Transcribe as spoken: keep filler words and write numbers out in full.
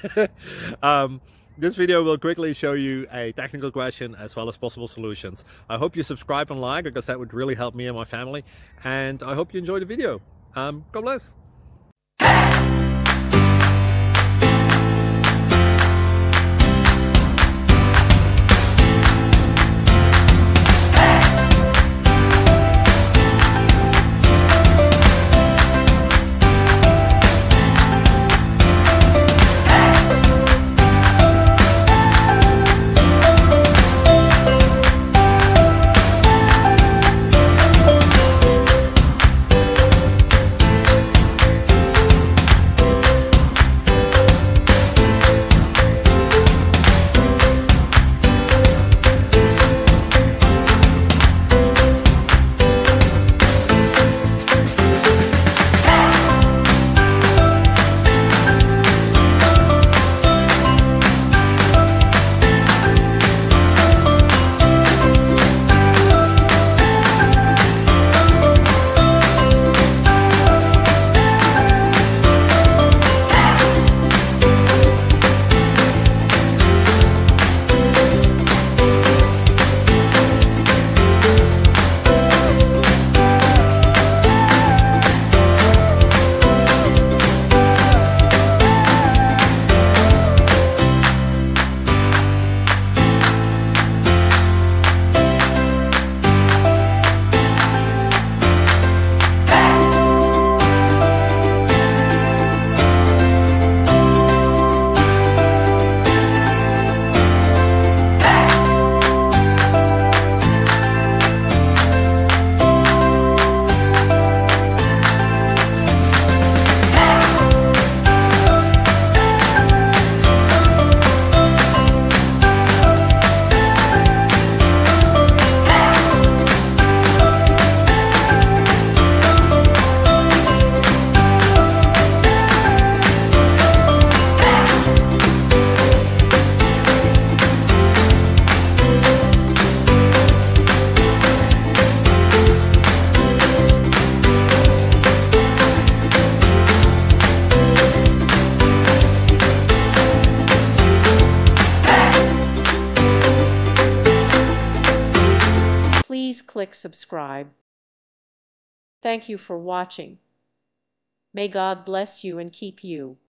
um, this video will quickly show you a technical question as well as possible solutions. I hope you subscribe and like, because that would really help me and my family. And I hope you enjoy the video. Um, God bless. Please click subscribe. Thank you for watching. May God bless you and keep you.